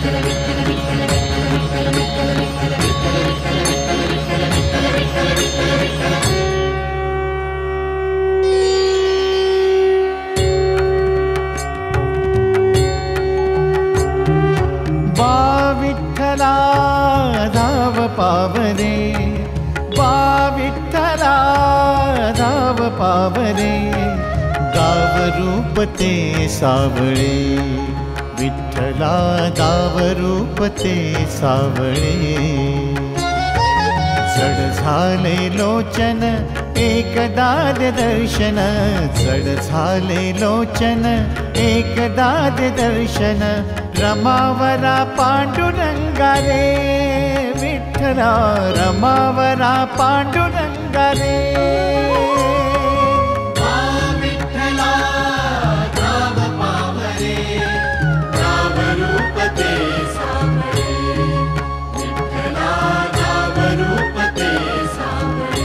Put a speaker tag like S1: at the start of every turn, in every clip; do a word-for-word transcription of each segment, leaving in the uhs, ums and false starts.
S1: विठ्ठला धाव पावरे, बा विठ्ठला धाव पावरे, गाव रूप ते सावळे, विठ्ठला गाव रूप ते सावळे। जड झाले लोचन एकदा दर्शन, जड झाले लोचन एकदा दर्शन, रमावरा पांडुरंगा रे, विठ्ठला रमावरा पांडुरंगा रे।
S2: विठ्ठला धाव पावरे, गाव रूप ते सावळे, विठ्ठला गाव रूप ते सावळे।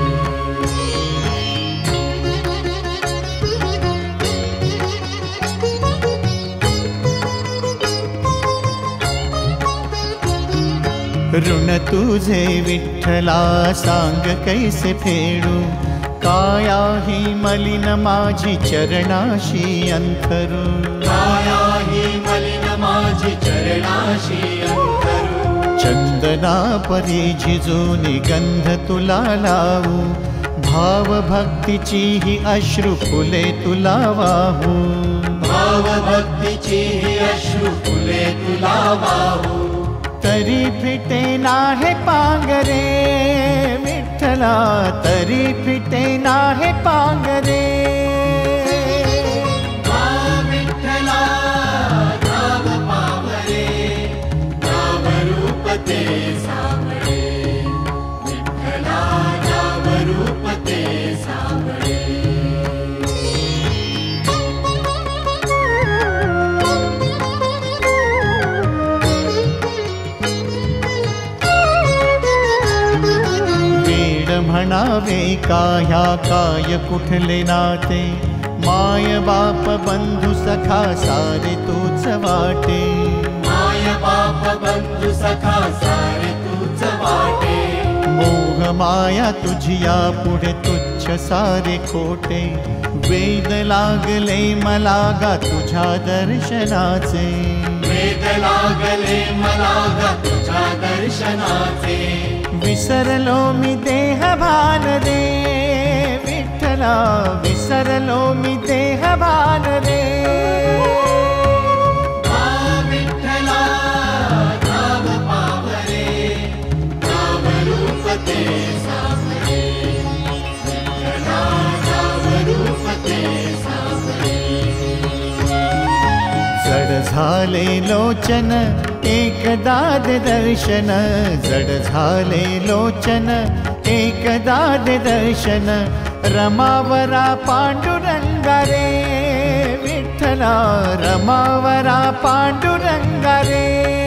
S1: ऋण तुझे विठ्ठला सांग कैसे फेडू, काया ही मलिन माझी चरणाशी अंतरू,
S2: काया ही मलिन माझी चरणाशी अंतरू।
S1: चंदना परी झिजून गंध तुला लावू, भाव भक्तीची ही अश्रु फुले तुला वाहू,
S2: भाव भक्तीची ही अश्रु फुले तुला वाहू।
S1: तरी फिटे नाहे पांगरे, विठ्ठला तरी फिटे नाहे पांगरे।
S2: विठ्ठला धाव पावरे, गाव रूप ते सावळे, विठ्ठला गाव रूप ते सावळे।
S1: म्हणावे का ह्या काय कुठले नाते, माय बाप बंधू सखा सारे तूच वाटे,
S2: माय बाप बंधू सखा सारे तूच वाटे।
S1: मोह माया तुझिया पुढे तुच्छ सारे खोटे, वेद लागले मला गा तुझ्या दर्शनाचे,
S2: वेद लागले मला गा तुझ्या दर्शनाचे।
S1: विसरलो मी देह भान रे, विठ्ठला विसरलो मी देह भान रे।
S2: विठ्ठला धाव पावरे, गाव रूप ते सावळे, विठ्ठला गाव रूप ते सावळे।
S1: जड झाले लोचन एकदा दर्शन, जड झाले लोचन एकदा दर्शन, रमावरा पांडुरंगा रे, विठ्ठला रमावरा पांडुरंगा रे।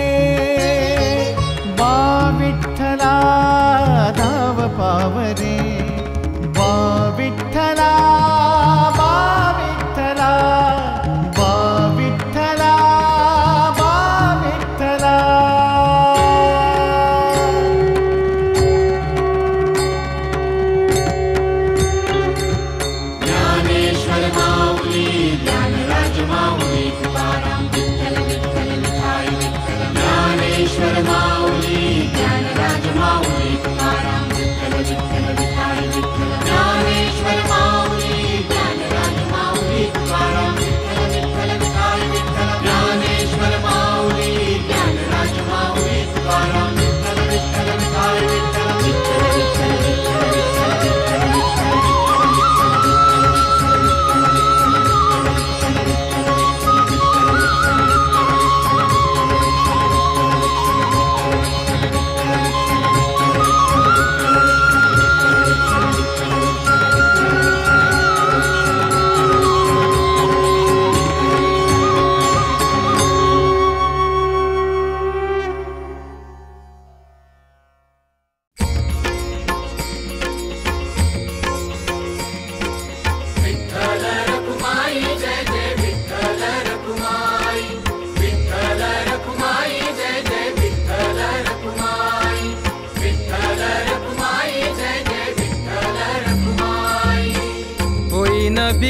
S1: बा विठ्ठला धाव पावरे, बा विठ्ठला, बा विठ्ठला, बा विठ्ठला, बा विठ्ठला।
S2: ज्ञानेश्वर माऊली, ज्ञानराज माऊली, तुकाराम विठ्ठल विठ्ठल।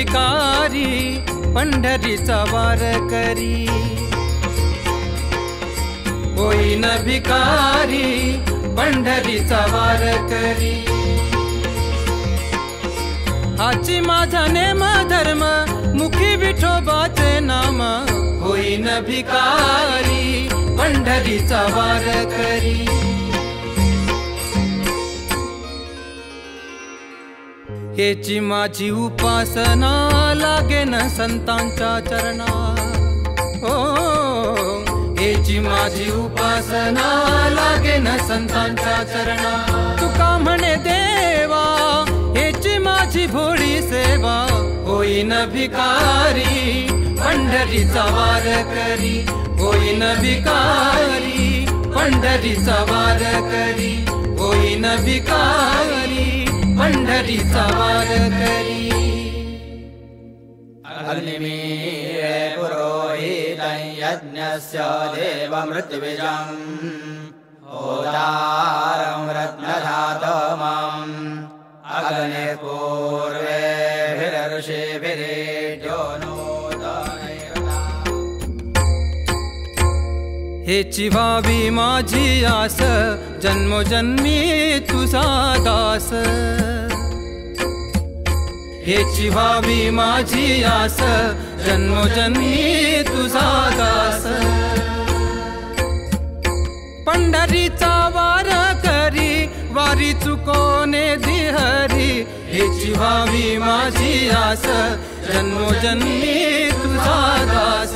S3: भिकारी पंढरीचा वार करी, होईन भिकारी पंढरीचा वार करी। हाची माझा नेम धर्म मुखी विठोबाचे नाम, होईन भिकारी पंढरीचा वार करी। हेची माझी उपासना लागेन संतांच्या चरणा, ओ हेची माझी उपासना लागेन संतांच्या चरणा। तुका म्हणे देवा हेची माझी भोळी सेवा, होईन भिकारी पंढरीचा वार करी, होईन भिकारी पंढरीचा वार करी, होईन भिकारी पंढरीचा वार करी।
S4: अग्निमीळे पुरोहितं यज्ञस्य देवमृत्युबीजं, होतारं रत्नधातमम् अग्निः पूर्वेभिरऋषिभिरीड्यो नूतनैरता।
S3: हेची व्हावी माझी आस जन्मोजन्मी तुझा दास, हेची व्हावी माझी आस जन्मोजन्मी तुझा दास। पंढरीचा वार करी वारी चुकोने दिहरी, हेची व्हावी माझी आस जन्मोजन्मी तुझा दास।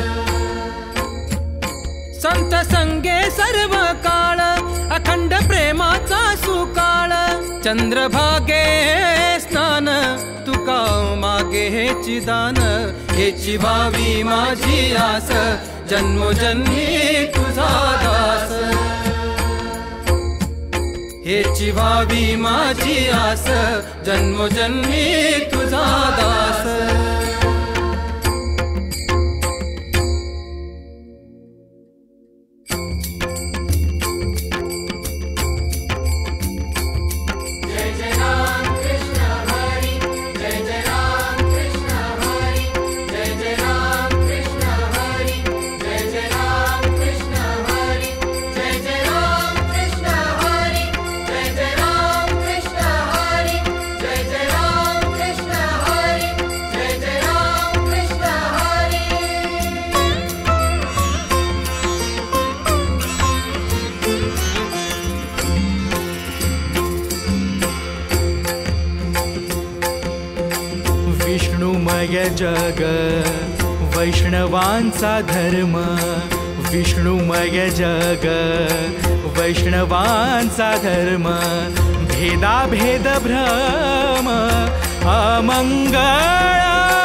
S3: संत संगे सर्व काळ अखंड प्रेमाचा सुकाळ, चंद्रभागे स्नान तुका मागे हेची दान, हेची व्हावी माझी आस जन्मोजन्मी तुझा दास। हेची व्हावी माझी आस जन्मोजन्मी तुझा दास।
S1: विष्णुमय जग वैष्णवांचा धर्म, विष्णुमय जग वैष्णवांचा धर्म। भेदा भेद भ्रम अमंगळ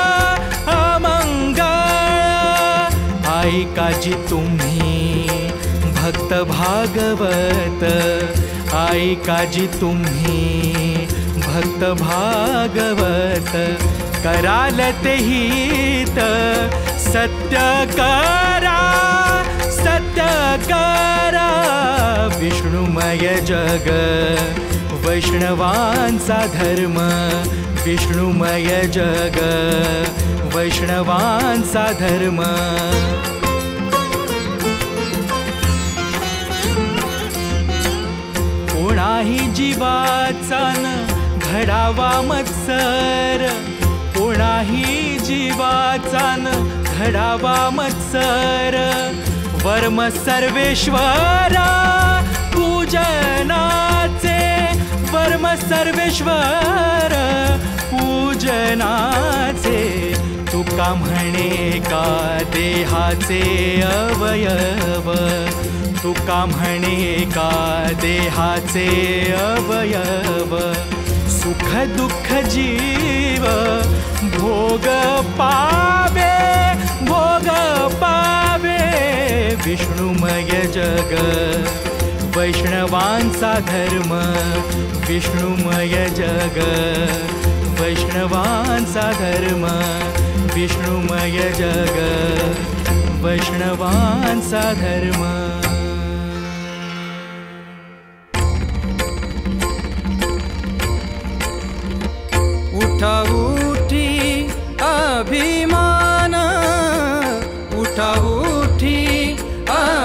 S1: अमंगळ, ऐकाजी तुम्ही भक्त भागवत, ऐकाजी तुम्ही भक्त भागवत। कराल ते हित सत्य करा सत्य करा, विष्णुमय जग वैष्णवांचा धर्म, विष्णुमय जग वैष्णवांचा धर्म। कोणाही जीवाचा न घडावा मत्सर, कोणाही जीवाचा न घडावा मत्सर। वर्म सर्वेश्वरा पूजनाचे, वर्म सर्वेश्वर पूजनाचे। तुका म्हणे का देहाचे अवयव, तुका म्हणे का देहाचे अवयव। सुख दुःख जीव भोग पावे भोग पावे, विष्णुमय जग वैष्णवांचा धर्म, विष्णुमय जग वैष्णवांचा धर्म, विष्णुमय जग वैष्णवांचा धर्म।
S3: उठा उठी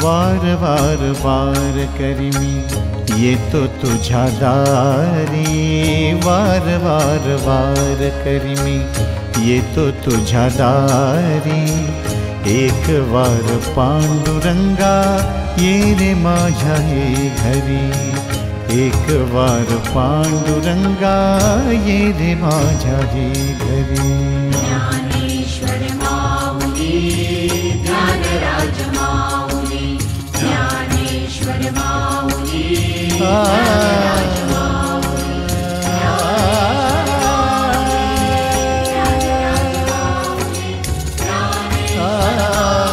S5: वार वार वार करी मी येतो तुझ्या दारी, वार वार वार करी मी येतो तुझ्या दारी. एक वार पांडुरंगा ये रे माझ्या हे घरी, एक वार पांडुरंगा ये रे माझ्या हे घरी.
S6: ज्ञानेश्वर माऊली ज्ञानराज माऊली, ज्ञानेश्वर माऊली ज्ञानराज माऊली, ज्ञानराज माऊली, ज्ञानेश्वर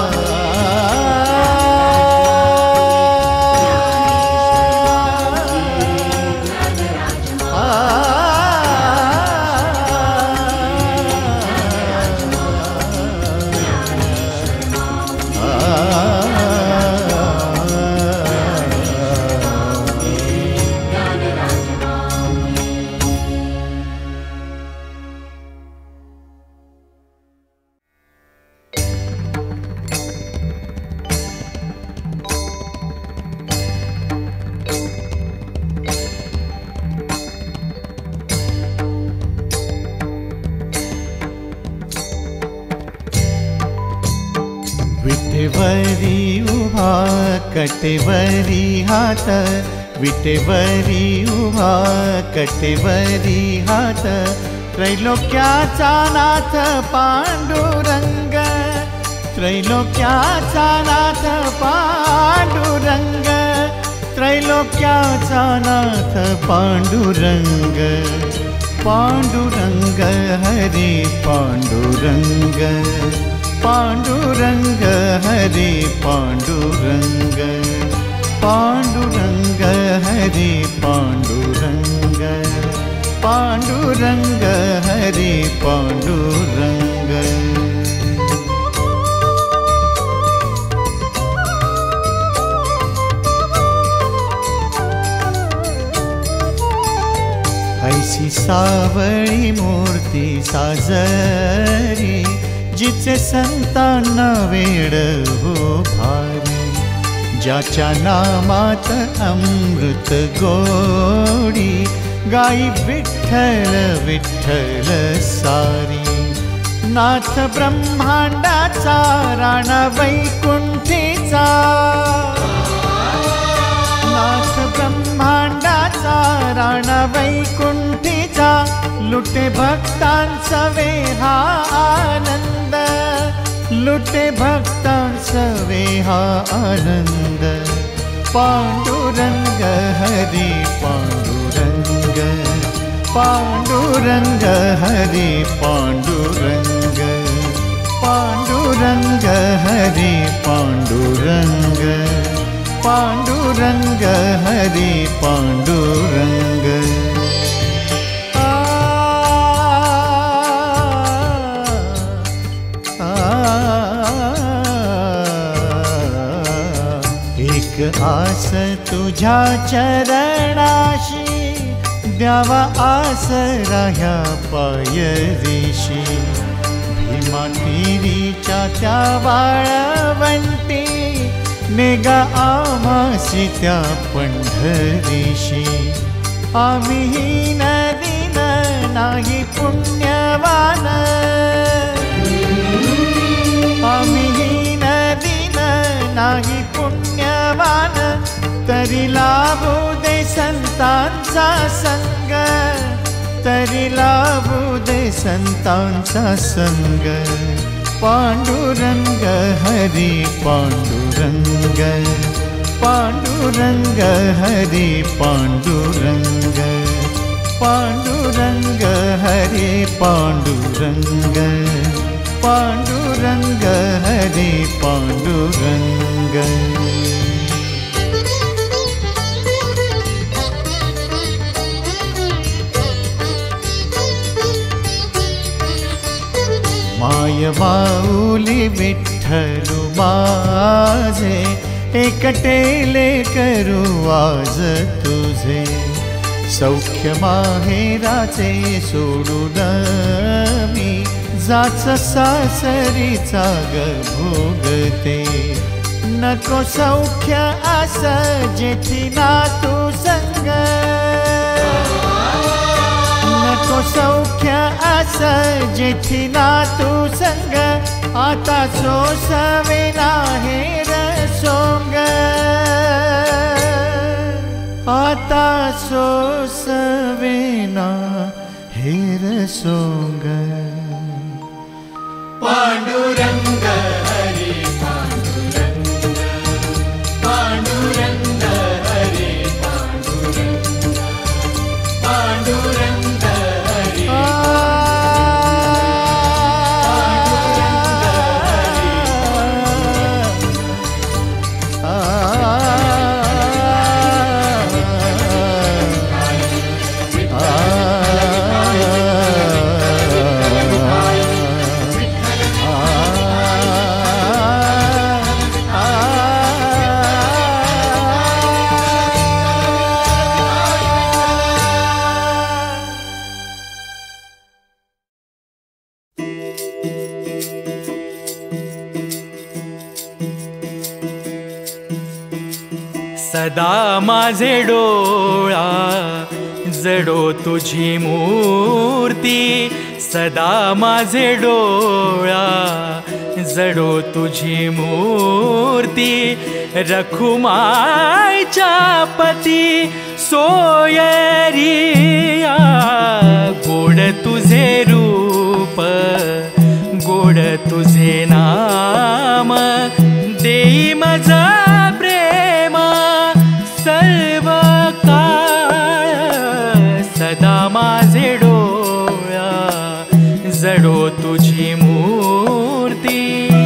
S5: विटेवरी उभा कटेवरी हात, विटेवरी उभा कटेवरी हात, त्रैलोक्याचा नाथ पांडुरंग, त्रैलोक्याचा नाथ पांडुरंग, त्रैलोक्याचा नाथ पांडुरंग. पांडुरंग हरे पांडुरंग, पांडुरंग हरे पांडुरंग, पांडुरंग हरे पांडुरंग, पांडुरंग हरे पांडुरंग. ऐसी सावळी मूर्ती साजरी, जिचे संतांना वेड हो भारी, ज्याच्या नामात अमृत गोडी, गाई विठ्ठल विठ्ठल सारी. नाथ ब्रह्मांडाचा राणा वैकुंठीचा, नाथ ब्रह्मांडाचा राणा वैकुंठीचा, लुटे भक्तांचा वेहा आनंद, लुटे भक्तांचा वेहा आनंद. पांडुरंग हरी पांडुरंग, पांडुरंग हरी पांडुरंग, पांडुरंग हरी पांडुरंग, पांडुरंग हरी पांडुरंग. एक आस तुझ्या चरणाशी, द्यावा आसरा ह्या पायरीशी. भीमा तिरीच्या त्या वाळवंटी, नेगा आम्हासी त्या पंढरीशी. आम्ही नदीन नाही पुण्यवान, आम्ही नदीन नाही पुण्यवान, तरी लाभू दे संतांचा संग, तरी लाभू दे संतांचा संग. पांडुरंग हरी पांडुरंग, पांडुरंग हरी पांडुरंग, पांडुरंग हरी पांडुरंग, पांडुरंग हरी पांडुरंग. माय माऊली विठ्ठलू माझे, एकटेले करू आज तुझे. सौख्य माहेराचे सोडून मी, जाच सासरीचा ग भोगते. नको सौख्य आस जेथी ना तू संग, नको सौख्य आस जेथी ना तू संग, आता सोसवे ना हेर सोंग, आता सोसवे ना हेर सोंग।
S2: पांडुरंग हरी पांडुरंग, पांडुरंग हरी पांडुरंग, पांडुरंग हरी
S1: सदा माझे डोळा जडो तुझी मूर्ती, सदा माझे डोळा जडो तुझी मूर्ती, रखुमाईच्या पती सोयरिया, गोड तुझे रूप गोड तुझे नाम, देई मजा प्रेम सर्व काळ, सदा माझे डोळा जडो तुझी मूर्ती।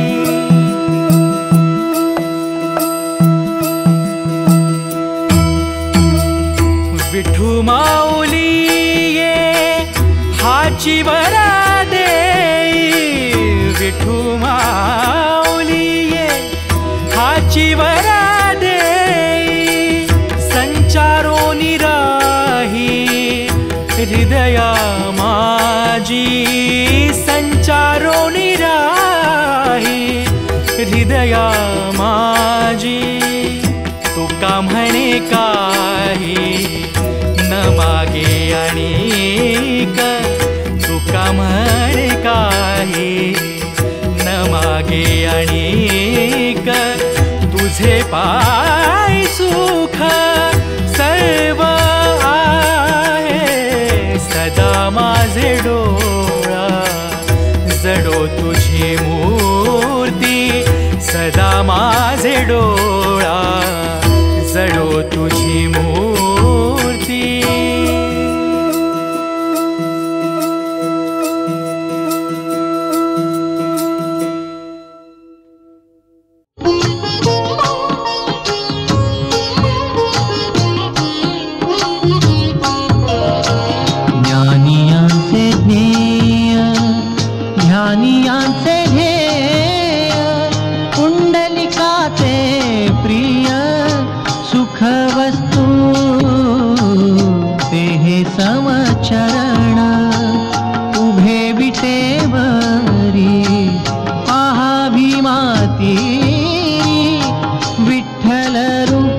S1: विठू माऊली ये हाची वरा देई, विठू माऊली ये हाची वरा देई, संचारो निराही हृदया माझी, संचारो निराही हृदया माझी, तुका म्हणे काही न मागे आणिक, तुका म्हणे काही न मागे आणिक, तुझे पाय सुख सर्व आहे, सदा माझे डोळा जडो तुझी मूर्ती, सदा माझे डोळा जडो तुझी मूर्ती।
S7: ज्ञानियांचे ज्ञेय ध्यानियांचे ध्येय, पुंडलिकाचे प्रिय सुख वस्तू, ते हे समचरण उभे विटेवरी, पाहावी माती विठ्ठल रूप।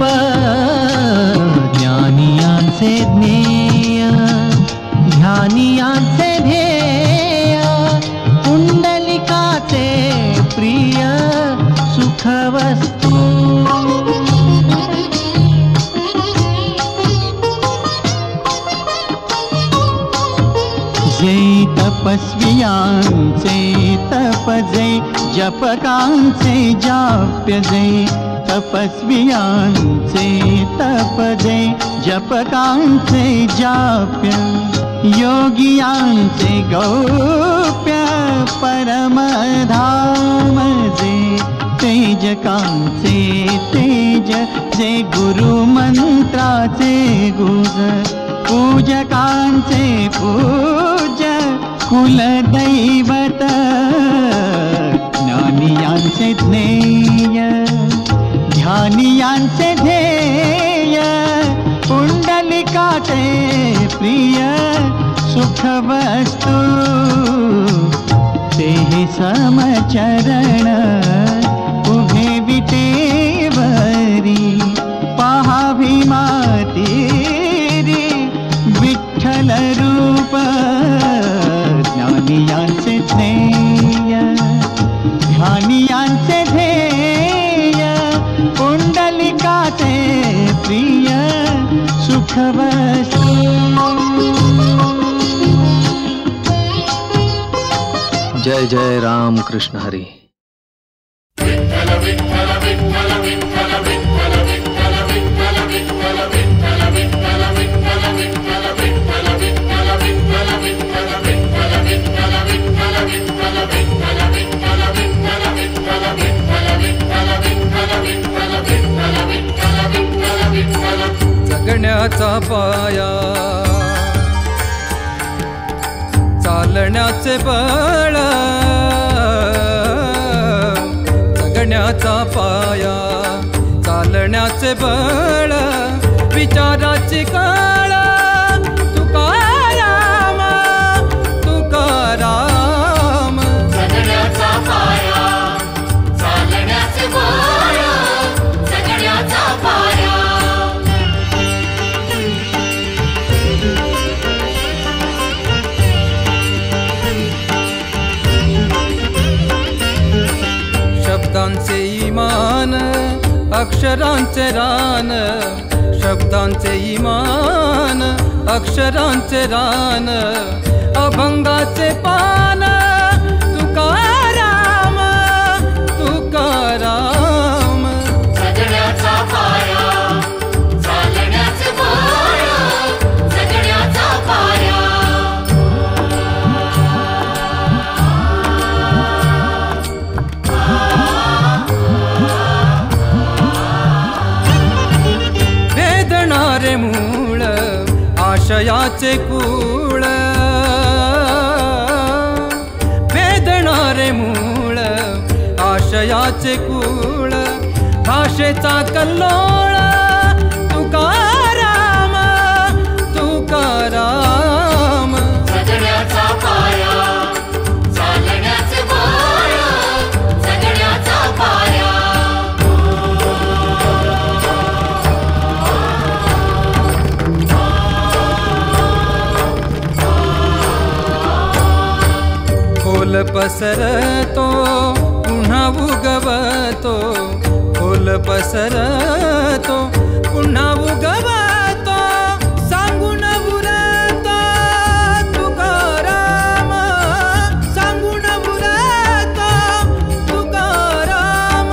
S7: ज्ञानियांचे ज्ञेय ध्यानियांचे ध्येय, पुंडलिकाचे प्रिय सुख वस्तू, जे तपस्वियांचे तप, जे जपकांचे जाप्य, जे तपस्वियांचे तप, जे जपकांचे जाप्य, योगियांचे गौप्य परमधाम, जे तेजकांचे तेज, जे गुरुमंत्राचे गुज, पूजकांचे पूज्य कुलदैवत। ज्ञानियांचे ज्ञेय ध्यानियांचे ध्येय, पुंडलिकाचे प्रिय सुख वस्तू, ते समचरण उभे विटे
S8: जय जय राम कृष्ण हरी।
S3: जगण्याचा पाया चालण्याचे बळ, जगण्याचा पाया चालण्याचे बळ, विचाराची काळ तुकाराम तुकाराम।
S6: जगण्याचा पाया चालण्याचे बळ, जगण्याचा पाया
S3: शब्दांचे इमान अक्षरांचे रान, शब्दांचे इमान अक्षरांचे रान, अभंगाचे पान तुकाराम तुकाराम।
S6: जगण्याचा पाया चालण्याचे बळ, जगण्याचा पाया
S3: वेदणारे मूळ आशयाचे कूळ, वेदणारे मूळ आशयाचे कूळ, भाषेचा कल्लोळ तुकाराम तुकाराम।
S6: जगण्याचा पाया चालण्याचे बळ, जगण्याचा पाया
S3: खोल पसरतो पुन्हा उगवतो, खोल पसरतो पुन्हा उगवतो, सांगून उरतो तुकाराम सांगून उरतो तुकाराम।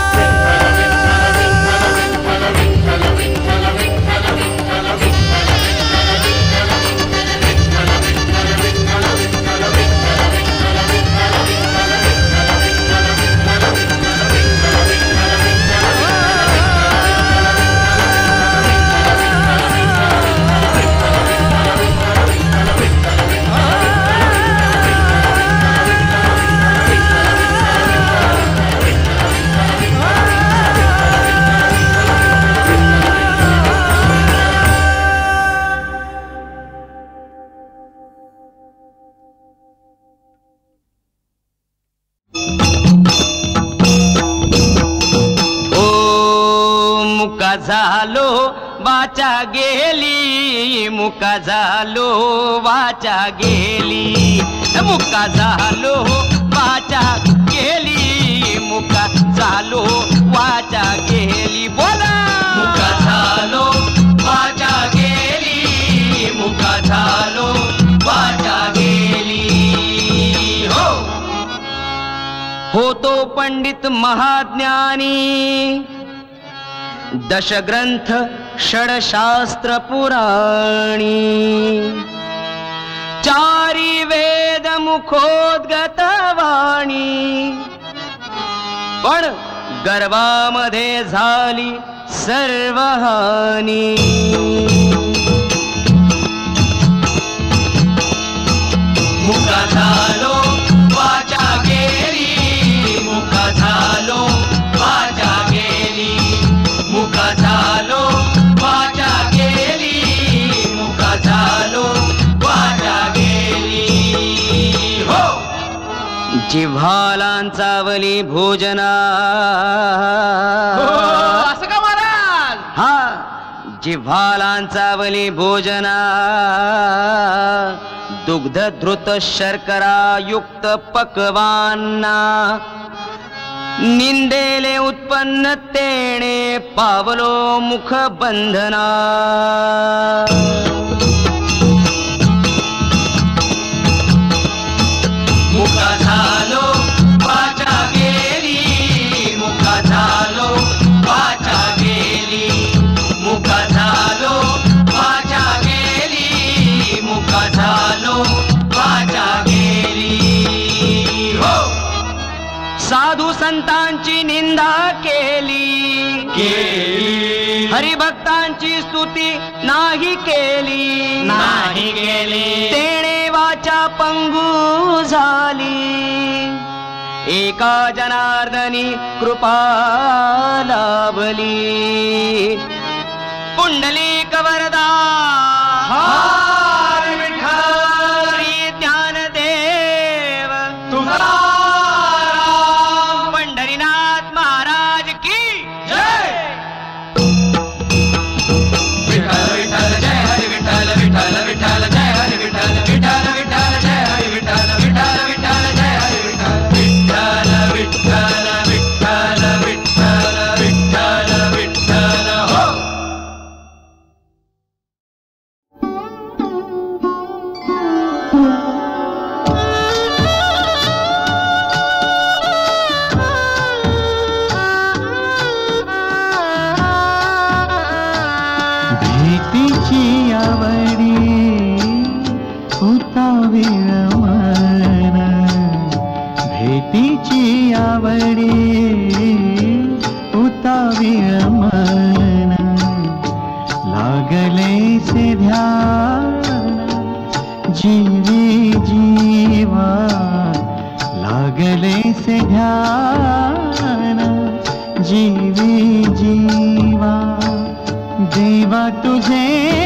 S4: झालो वाचा गेली, मुका झालो वाचा गेली, मुका झालो वाचा गेली, मुका झालो वाचा गेली, बोला मुका झालो वाचा गेली, मुका झालो वाचा गेली। हो होतो पंडित महाज्ञानी, दशग्रंथ षडशास्त्र पुराणी, चारी वेद मुखोद्गत वाणी, पण गर्वामध्ये झाली सर्व हानी। मुका झालो वाचा गेली, मुका झालो वाचा गेली, मुका झालो वाचा गेली, मुका झालो वाचा गेली। हो जिव्हालांचावली भोजना, असं का महाराज? हा जिव्हालांचावली भोजना, दुग्ध धृत शर्करा युक्त पक्वान्ना, निंदेले उत्पन्न तेणे पावलो मुख बंधना। मुख मुका झालो वाचा गेली मुका झालो वाचा गेली मुका झालो वाचा गेली मुका झालो वाचा गेली हो साधू संतांची निंदा केली केली हरिभक्तांची स्तुती नाही केली नाही केली तेणे वाचा पंगू झाली एका जनार्दनी कृपा लाभली पुंडलिक वरदा हार विठ्ठल श्री ज्ञानदेव तुकाराम पंढरीनाथ महाराज की जय विठ्ठल विठ्ठल जय हरी विठ्ठल विठ्ठल विठ्ठल जय हरी विठ्ठल विठ्ठल विठ्ठल जय हरी विठ्ठल विठ्ठल विठ्ठल जय हरी विठ्ठल विठ्ठल विठ्ठल विठ्ठल विठ्ठल विठ्ठल विठ्ठल हो
S7: भेटीची आवडी होता विरमण भेटीची आवडी होता विरमण लागले से ध्यान जीवी जीवा लागले से ध्यान जीवी जीवा देवा तुझे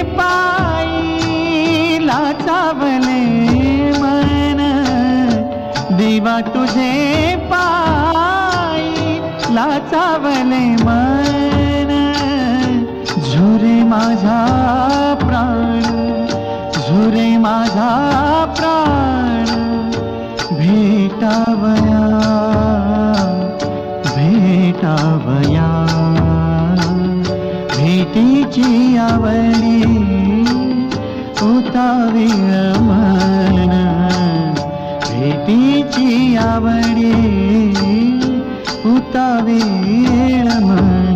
S7: पाई लाचावले मन देवा तुझे पाई लाचावले मन झुरे माझा प्राण झुरे माझा प्राण भेटावया भेटावया भेटीची आवडी होता विरमण भेटीची आवडी होता विरमण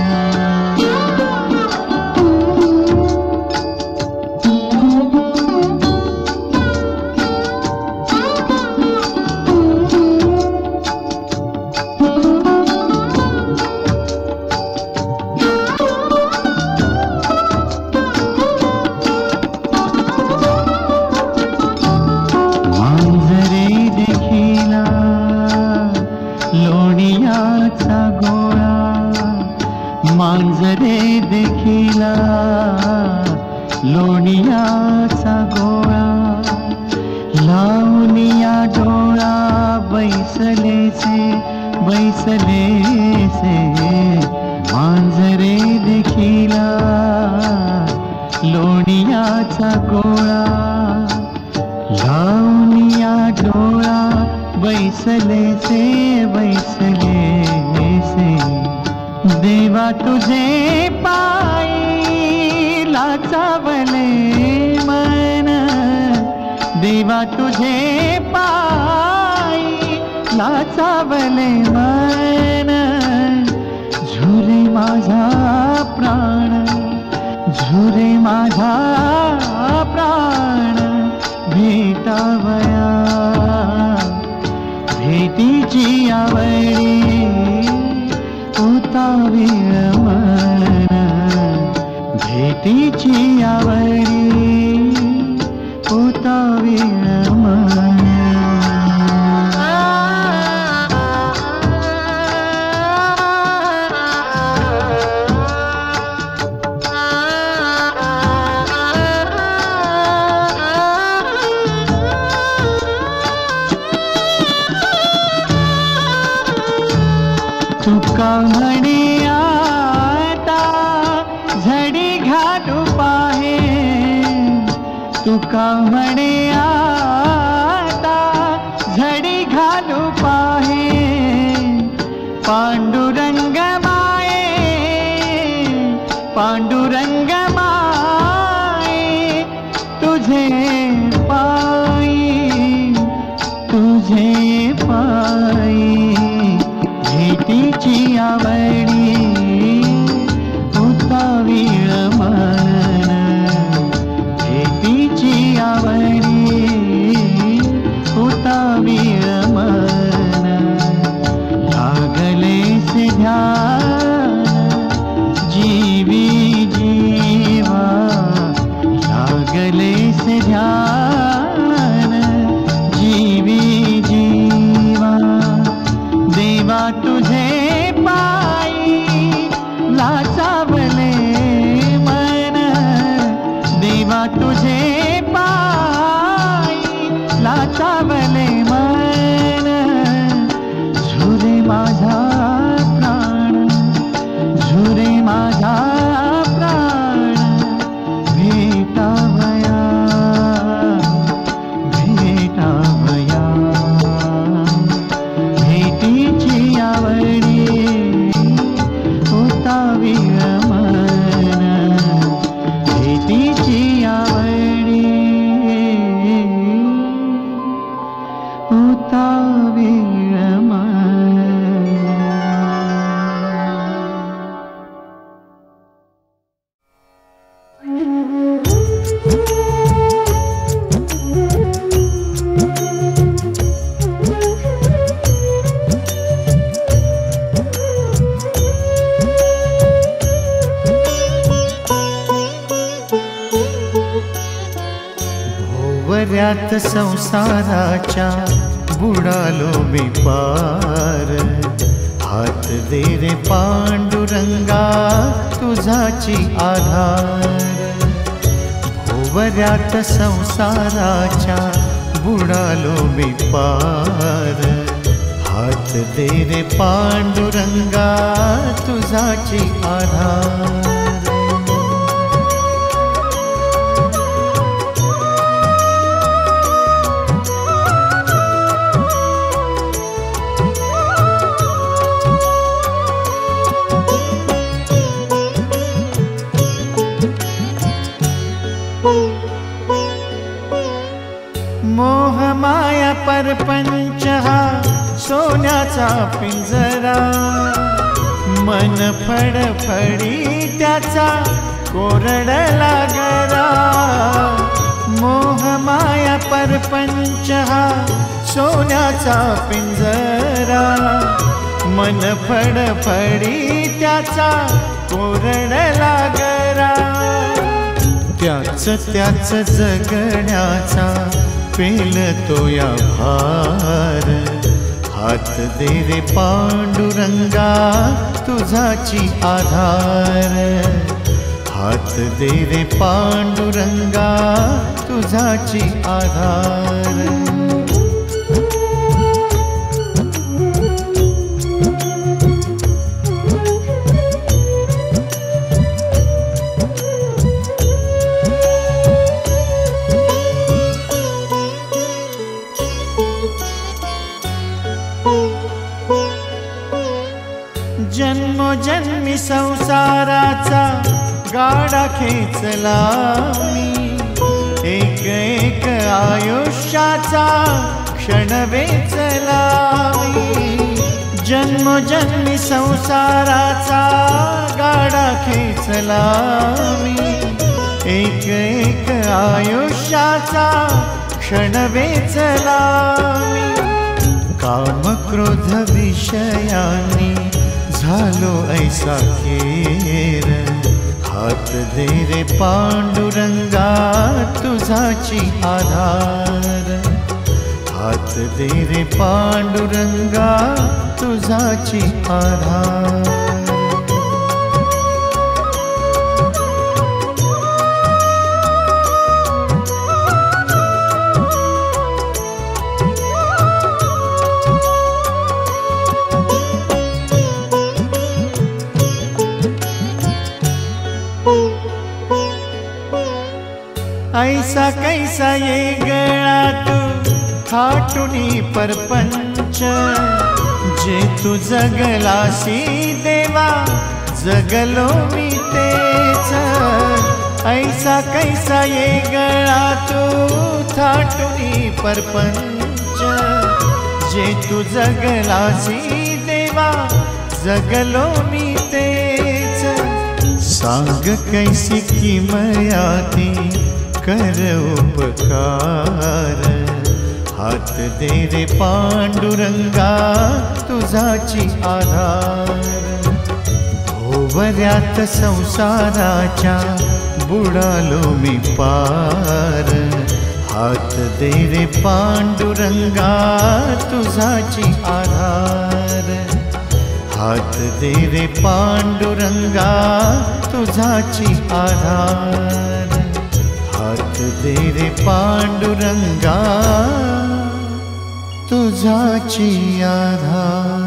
S7: मांजरे देखिला लोणियाचा गोळा लावनिया डोळा बैसले से बैसले से मांजरे देखिला लोणियाचा गोळा लावनिया डोळा बैसले से बैसले से देवा तुझे पाई लाचावले मन देवा तुझे पाई लाचावले मन झुरे माझा प्राण झुरे माझा प्राण भेटावया भेटीची आवडी होता विरमण भेटीची आवडी होता विरमण तुका म्हणे आता झडी घालू पाहे तुका म्हणे आता झडी घालू पाहे पांडुरंग माये पांडुरंग माये तुझे पायी तुझे माई भेटीची आवडी होता वेळ मन भेटीची आवडी होता वेळ मन लागलेसे ध्यान जीवी जीवा लागलेसे ध्यान जीवी जीवा देवा तुझे पायी लाचावले मन देवा तुझे पायी लाचावले मन झुरे माझा प्राण झुरे माझा प्राण भेटावया भेटावया भेटीची आवडी होता वेळ मन भेटीची आवडी होता वेळ मन भोवऱ्यात संसाराच्या बुडालो मी पार हात दे रे पांडुरंगा तुझाची आधार भोवऱ्यात संसाराच्या बुडालो मी पार हात दे रे पांडुरंगा तुझाची आधार मोह माया परपंच हा सोन्याचा पिंजरा मन फडफडी त्याचा कोरडला गरा मोह माया परपंच हा सोन्याचा पिंजरा मन फडफडी त्याचा कोरडला गरा त्याच त्याच जगण्याचा पेल तो या भार हात दे रे पांडुरंगा तुझाची आधार हात दे रे पांडुरंगा तुझाची आधार जन्मोजन्मी संसाराचा गाडा खेचला मी एक एक आयुष्याचा क्षण वेचला मी जन्मोजन्मी संसाराचा गाडा खेचला मी एक एक आयुष्याचा क्षण वेचला मी काम क्रोध विषयांनी झालो ऐसा खेर हात दे रे पांडुरंगा तुझाची आधार हात दे रे पांडुरंगा तुझाची आधार ऐसा कैसा ये गळा तू थाटुनी परपंच जे तू जगलासी देवा जगलो मी तेच ऐसा कैसा ये गळा तू थाटुनी परपंच जे तू जगलासी देवा जगलो मी तेच सांग कैसी किमयाती कर उपकार हात दे रे पांडुरंगा तुझाची आधार भोवऱ्यात संसाराच्या बुडालो मी पार हात दे रे पांडुरंगा तुझाची आधार हात दे रे पांडुरंगा तुझाची आधार हात दे रे पांडुरंगा तुझाची आधार।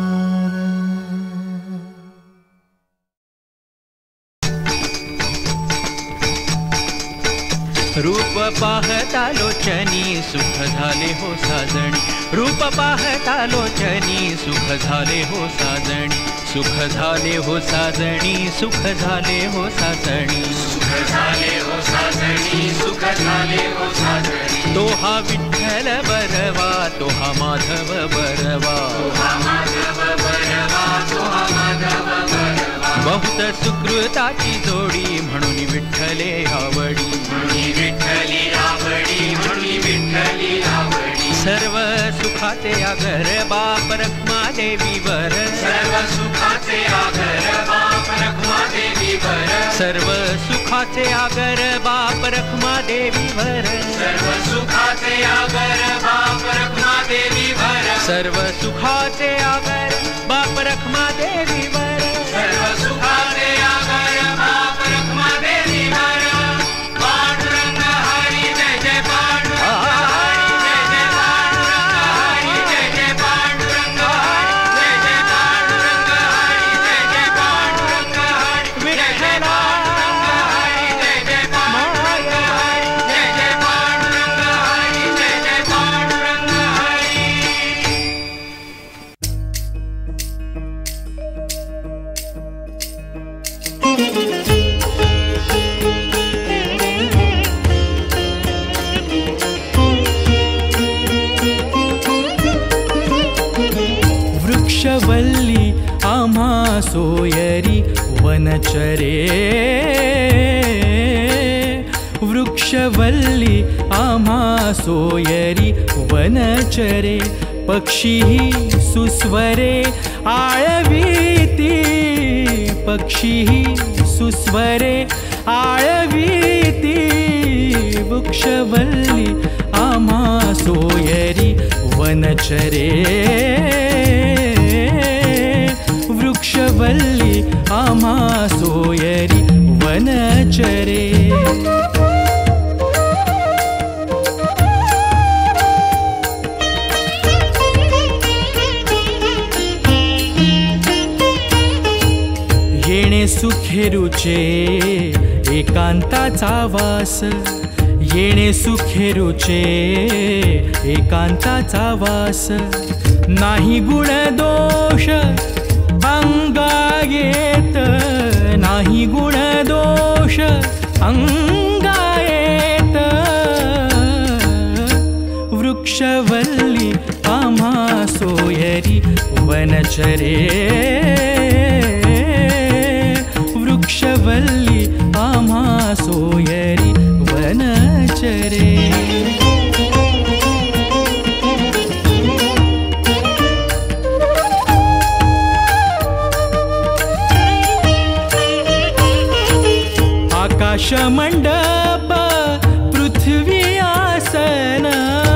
S1: रूप पाहता लोचनी सुख झाले हो साजणी रूप पाहता लोचनी सुख झाले हो साजणी सुख झाले हो साजणी सुख झाले हो साजणी
S6: सुख झाले हो साजणी सुख झाले हो साजणी
S1: तो हा विठ्ठल बरवा तो हा माधव बरवा
S6: तो हा माधव बरवा तो हा माधव बरवा
S1: बहुत सुकृताची जोडी म्हणून विठ्ठले आवडी
S6: म्हणून विठ्ठली आवडी म्हणून विठ्ठली आवडी
S1: सर्व सुखाचे आगर बाप रखमा देवीवर
S6: सर्व सुखाचे आगर बाप रखमा देवीवर
S1: सर्व सुखाचे आगर बाप रखमा देवीवर
S6: सर्व सुखाचे आगर बाप रखमा देवीवर
S1: सर्व सुखाचे आगर बाप रखमा देवीवर
S6: सर्व सुखाचे आगर बाप रखमा देवीवर पांडुरंग हरी जय जय पांडुरंग हरी जय जय पांडुरंग हरी जय जय पांडुरंग हरी जय जय पांडुरंग हरी जय जय पांडुरंग हरी जय जय पांडुरंग हरी जय जय पांडुरंग हरी जय जय पांडुरंग हरी जय जय पांडुरंग हरी।
S1: वृक्षवल्ली आम्हा सोयरी वनचरे वृक्षवल्ली आम्हा सोयरी वनचरे पक्षी सुस्वरे आळवीती पक्षी सुस्वरे आळवीती वृक्षवल्ली आम्हा सोयरी वनचरे वृक्षवल्ली आम्हा सोयरी वनचरे येणे सुखेरुचे एकांताचा वास येणे सुखेरुचे एकांताचा वास नाही गुण दोष अंगा येत नाही गुण दोष अंगा येत वृक्षवल्ली आम्हा सोयरी वनचरे वृक्षवल्ली आम्हा सोयरी वनचरे आकाश मंडप पृथ्वी आसन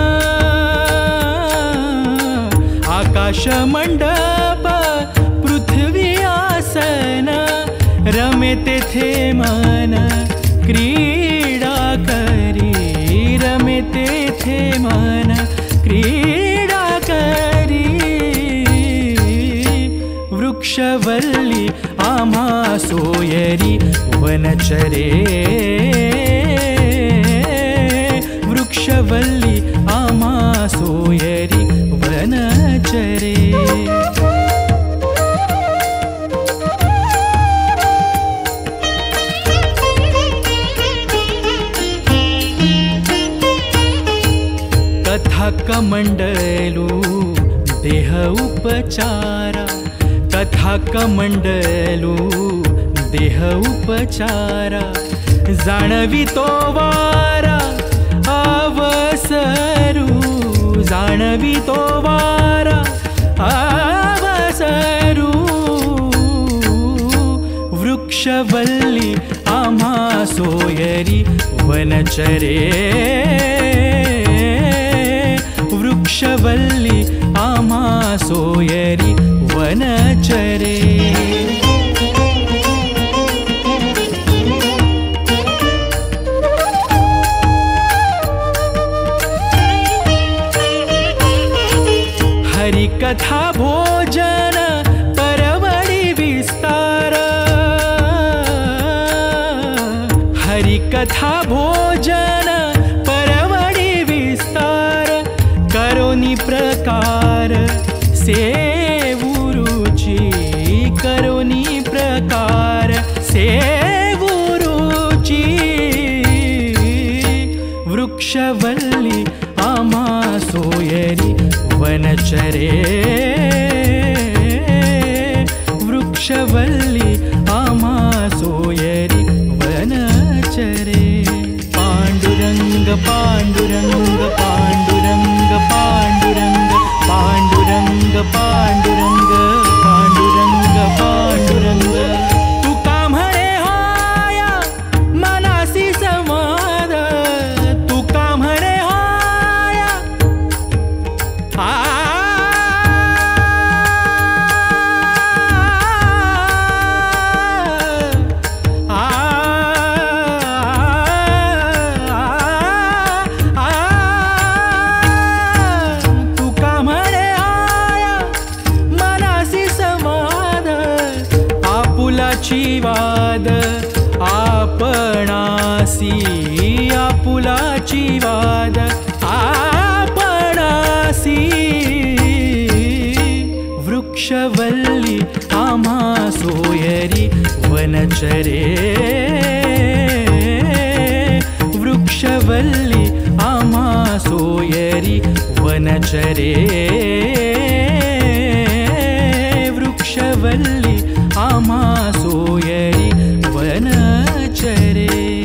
S1: आकाश मंडप पृथ्वी आसन रमे तेथे मन क्रीडा करी रमे तेथे मन क्रीडा करी वृक्षवल्ली आम्हा सोयरी वनचरे वृक्षवल्ली आम्हा सोयरी वनचरे कथा कमंडलू
S3: देह उपचारा कथा कमंडलू देह उपचारा जाणवी तो वारा अवसरू जाणवी तो वारा अवसरू वृक्षवल्ली आम्हा सोयरी वनचरे वृक्षवल्ली आम्हा सोयरी वनचरे हरिकथा भोजन परवडी विस्तार हरिकथा भोजन परवडी विस्तार करोनी प्रकार सेवुरुची करोनी प्रकार सेवुरुची वृक्षवल्ली आम्हा सोयरी वनचरे वृक्षवल्ली आम्हा सोयरी वनचरे पांडुरंग पांडुरंग पांडुरंग पांडुरंग पांडुरंग पांडुरंग पांडुरंग पांडुरंग तुका म्हणे होया मनासी समाद तुका म्हणे होया आ वाद आपणासी आपुलाची वाद आपणासी वृक्षवल्ली आम्हा सोयरी वनचरे वृक्षवल्ली आम्हा सोयरी वनचरे वृक्षवल्ली आम्हा सोयरी वनचरे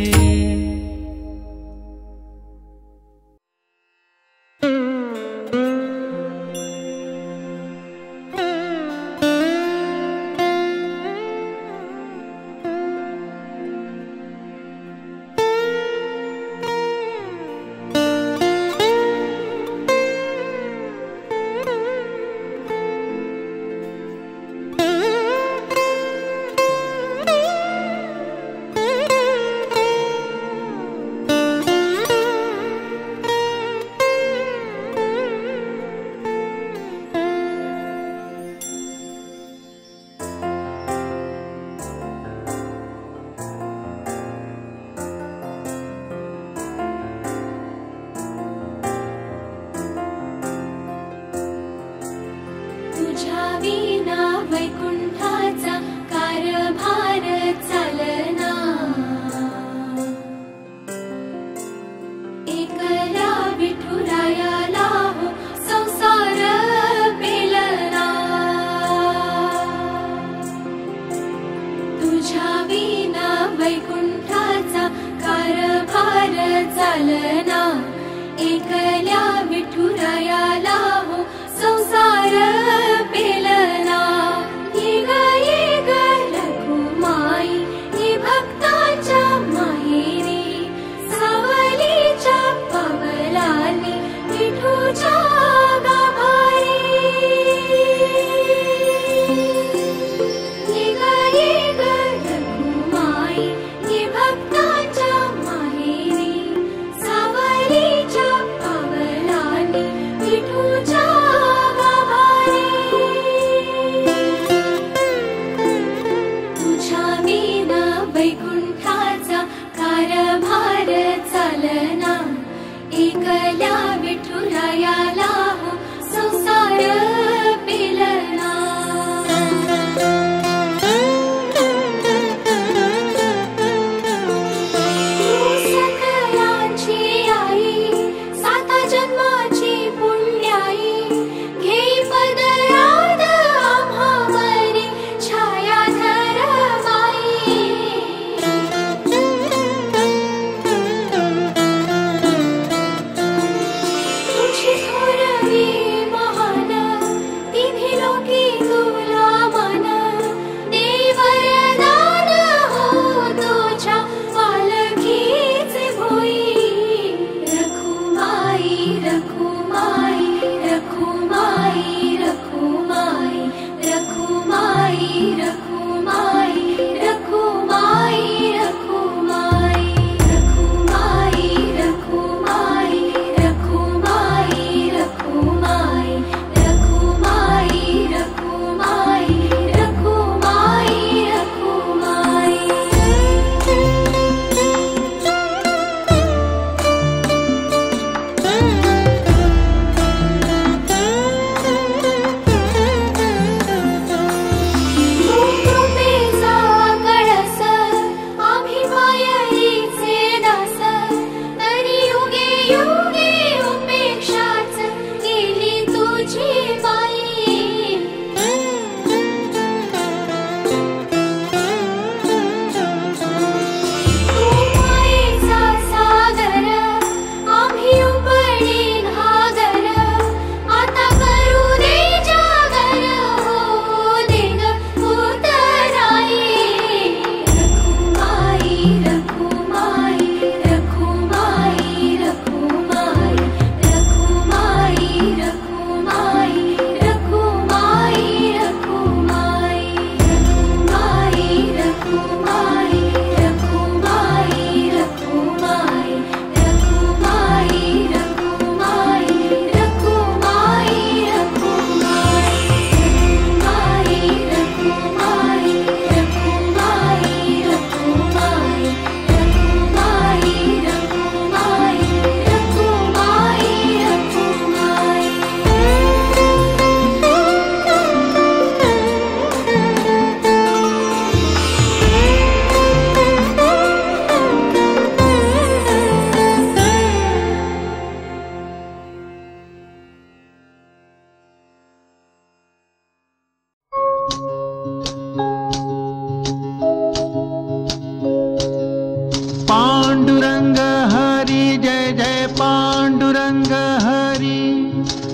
S9: वैकुंठाचा कारभार चालना एकला विठुरायाला हो संसार पेलना तुझ्या विना वैकुंठाचा कारभार चालना एकल्या विठुरायाला हो संसार पेलना ये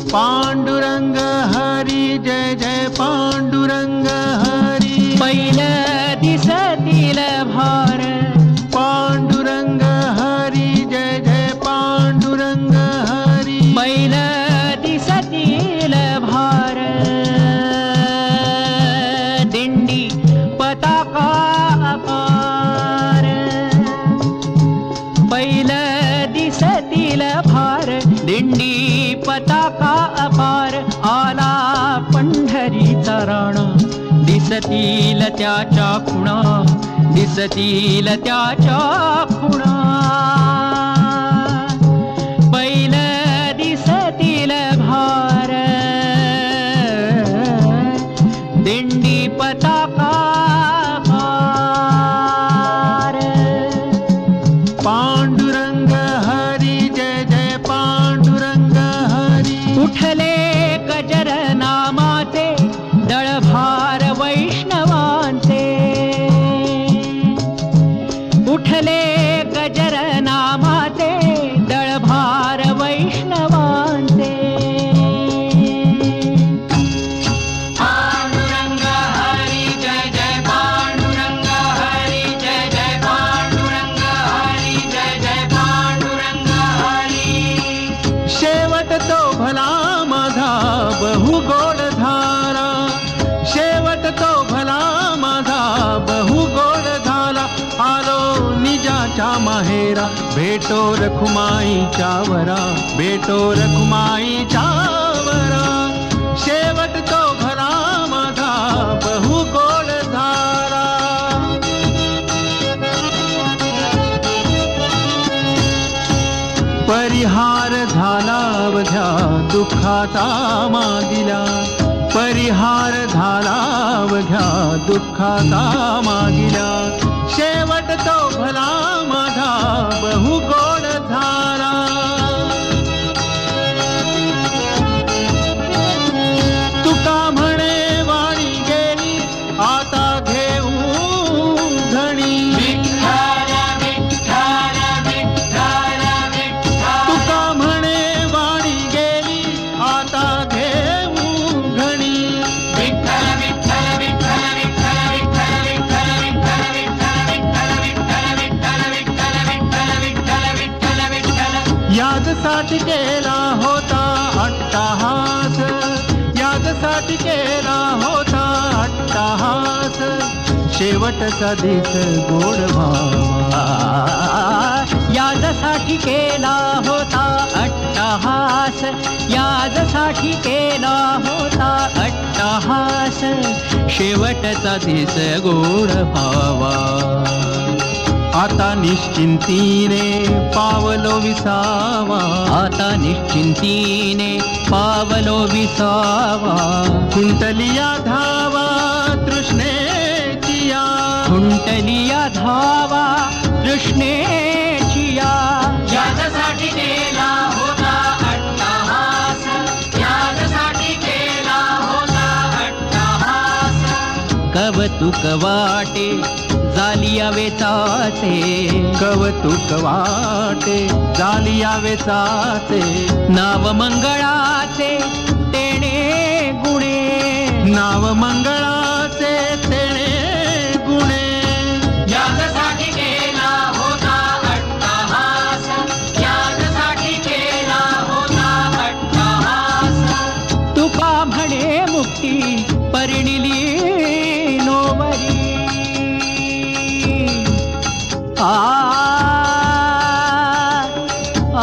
S7: पांडुरंग हरी जय जय पांडुरंग हरी
S1: पहिल्या दिसतील भार
S7: पांडुरंग हरी जय जय पांडुरंग हरी
S1: पहिल्या दिसतील भार दिंडी पताका अपार पहिल्या दिसतील भार दिंडी पताका अपार आला पंढरीचा राणा दिसतील त्याच्या खुणा दिसतील त्याच्या खुणा पहिल्या दिसतील भार दिंडी पताका अपार
S7: पांडुरंग हरी जय जय पांडुरंग हरी
S1: उठले गजर नामाचे दळभार वैष्णवांचे उठले गजर नामाचे दळभार वैष्णवांचे
S6: पांडुरंग हरी जय जय पांडुरंग हरी जय जय पांडुरंग हरी जय जय पांडुरंग हरी
S7: शेवट तो भला माझा बहु गोड धारा शेवट तो भला माझा बहु गोड झाला आलो निजाच्या माहेरा भेटो रखुमाईच्या वरा भेटो रखुमाईच्या वरा शेवट तो भला माझा बहु गोड धारा परिहार झाला अवघ्या दुःखाचा मागिला परिहार झाला अवघ्या दुःखाचा मागिला शेवट तो भला माझा बहु गोड झाला तुका म्हणे वाणी गेली आता घेऊ धणी
S6: विठ्ठल विठ्ठल विठ्ठल विठ्ठल
S7: तुका म्हणे वाणी गेली आता घेऊ घणी
S6: विठ्ठल विठ्ठल विठ्ठल विठ्ठल विठ्ठल विठ्ठल विठ्ठल विठ्ठल विठ्ठल विठ्ठल विठ्ठल विठ्ठल विठ्ठल विठ्ठल विठ्ठल विठ्ठल
S7: याजसाठी केला होता अट्टहास याजसाठी केला होता अट्टहास शेवटचा दिस गोड व्हावा
S1: याजसाठी केला होता अट्टहास याजसाठी केला होता अट्टहास शेवटचा दिस गोड व्हावा
S7: आता निश्चिंतीने पावलो विसावा
S1: आता निश्चिंतीने पावलो विसावा
S7: कुंटलिया धावा तृष्णेचिया
S1: कुंटलिया धावा तृष्णेचिया
S6: याच्यासाठी केला होता अट्टहास याच्यासाठी केला होता अट्टहास
S1: कवतुक वाटे जालिया वेचाचे
S7: कवतुक वाटे जालिया वेचाचे
S1: नाव मंगळाचे तेणे गुणे
S7: नाव मंगळाचे तेणे गुणे
S6: याच्यासाठी केला होता अट्टहास याच्यासाठी केला होता अट्टहास
S1: तुका म्हणे मुक्ती परिणिली नोवरी आ आ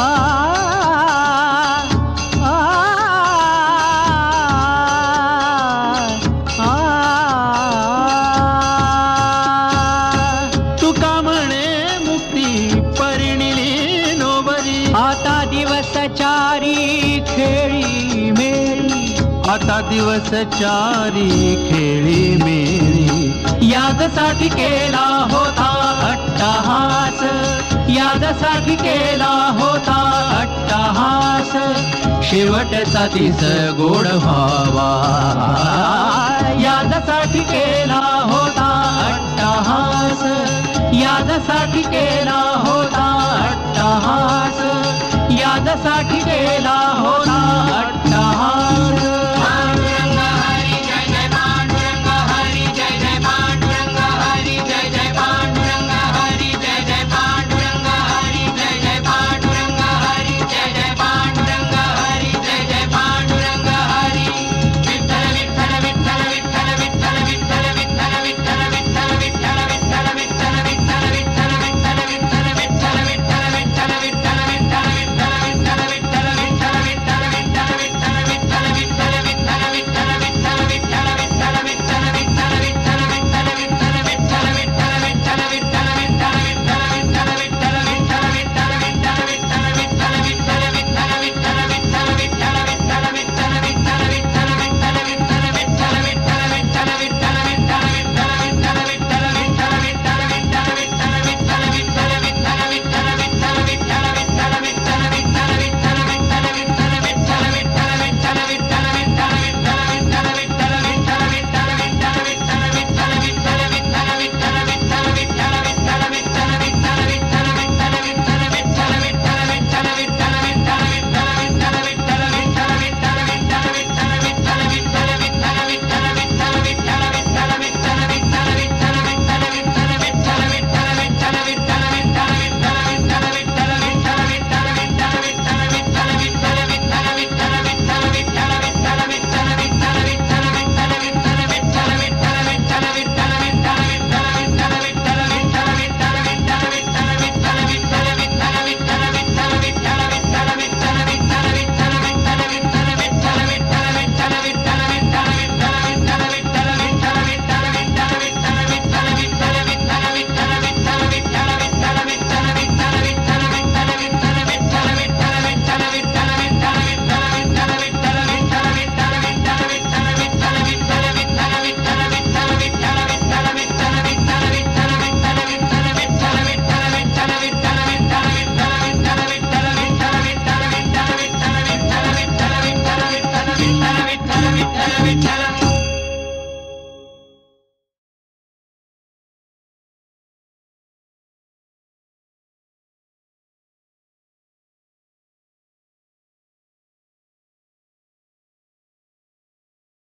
S7: तुका म्हणे मुक्ती परिणिली नोवरी
S1: आता दिवस चारी खेळी मेळी
S7: आता दिवस चारी खेळी मेळी
S1: यादसाठी केला होता अट्टहास यादसाठी केला होता अट्टहास शेवटचा दिस गोड व्हावा यादसाठी केला होता अट्टहास यादसाठी केला